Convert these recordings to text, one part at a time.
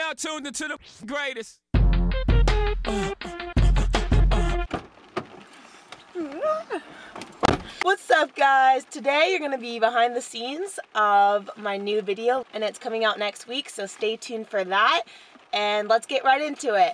now tuned into the greatest. What's up, guys? Today you're going to be behind the scenes of my new video, and it's coming out next week, so stay tuned for that, and let's get right into it.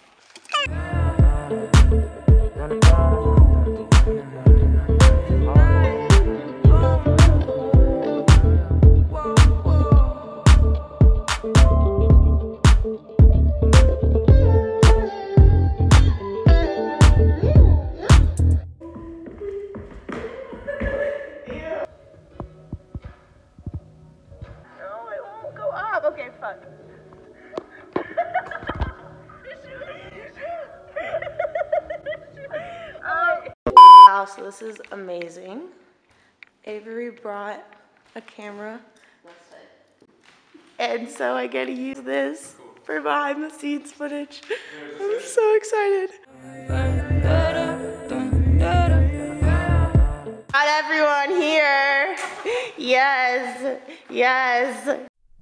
Okay, fuck. Wow, so this is amazing. Avery brought a camera, and so I get to use this for behind the scenes footage. I'm so excited. Got everyone here. Yes, yes.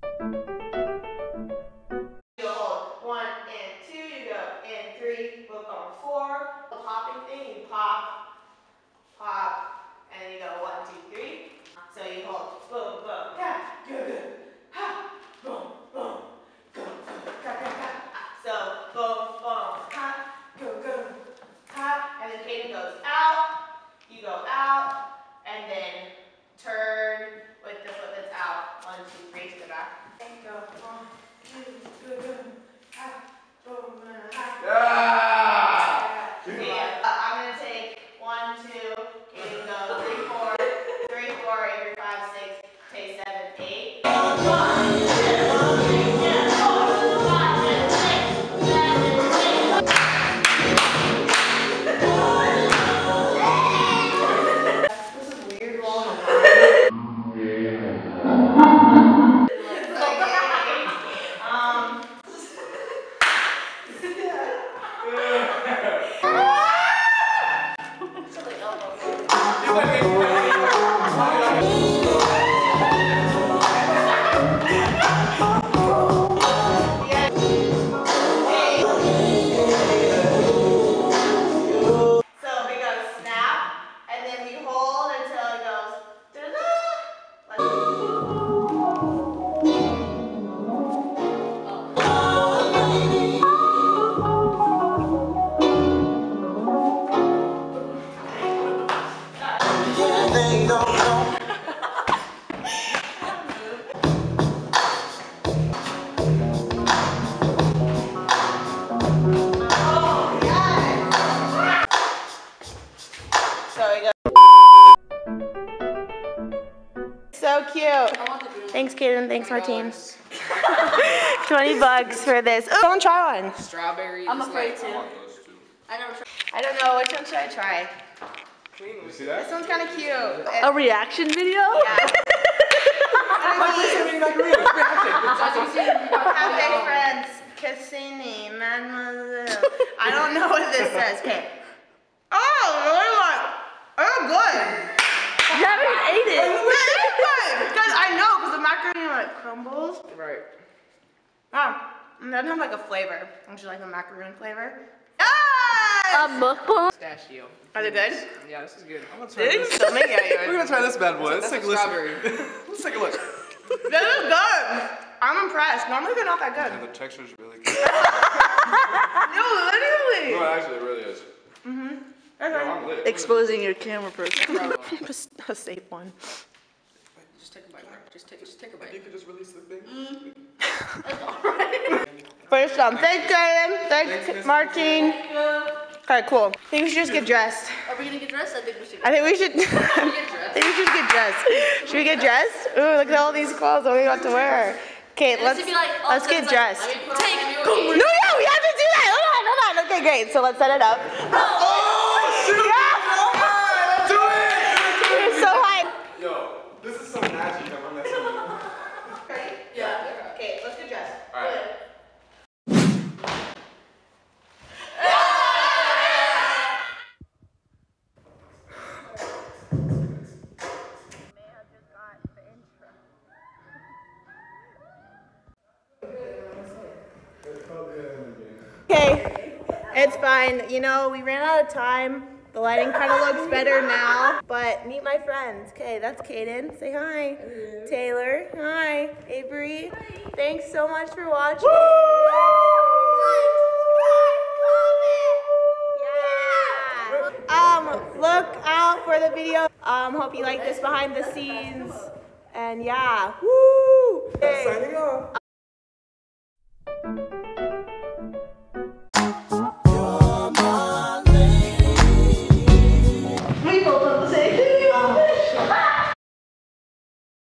You hold 1 and 2, you go and 3, book on 4. The popping thing, you pop, pop, and you go 1, 2, 3. So you hold boom, boom, ha, go, go, ha, boom, boom, go, go, ga, ga, ga. So boom, boom, ha, go, go, ha, and then Kaden goes out, you go out, and then turn with the foot that's out. 1, 2, 3 to the back. And go 1, 2, go, go, ha, boom, ha. Yeah. Okay, I'm gonna take 1, 2, Kaden go 3, 4, 3, 4, 8, 5, 6, take 7, 8. 1, 2, 3, 4, 5, 6, 7, 8. This is weird. So cute. Thanks, Kaden. Thanks, Martine. $20 for this. Oh, don't try one. Strawberry. I'm afraid to. I don't know. Which one should I try? You see that? This one's kind of cute. A reaction video? Yeah. Cafe friends, Cassini, Mademoiselle. I don't know what this says. Okay. Oh, really like? Oh, good. You haven't ate it. Because I know, because the macaroni like crumbles. Right. Ah, it doesn't have like a flavor. It's just like a macaroon flavor. A mukbang? Pistachio. Are they good? Yeah, this is good. I'm gonna try this. Still make it. We're gonna try this bad boy. Let's That's take a listen. strawberry. Let's take a look. This is good. I'm impressed. Normally they're not that Yeah, good. the texture's really good. No, literally. No, actually, it really is. No, I'm lit. Exposing your camera person. A safe one. Just take a bite. Just take a bite. You could just release the thing. First thanks, Kaden. Thanks, Martine. Okay, cool. I think we should just get dressed. Are we gonna get dressed? I think we should. I think we should. I think we should get dressed. Should we get dressed? Ooh, look at all these clothes that we got to wear. Okay, let's get dressed. No, yeah, we have to do that. Hold on. Okay, great. So let's set it up. Oh, shoot! Yeah. Do it! You're so hyped. Yo, this is some magic that we're messing with. Ready? Yeah. Okay, let's get dressed. All right. Okay, it's fine. You know, we ran out of time. The lighting kind of looks better now, but meet my friends. Okay, that's Kaden. Say hi. Hello. Taylor. Hi. Avery. Thanks so much for watching. Yeah. Look out for the video. Hope you like this behind the scenes. And yeah. Woo! Signing off.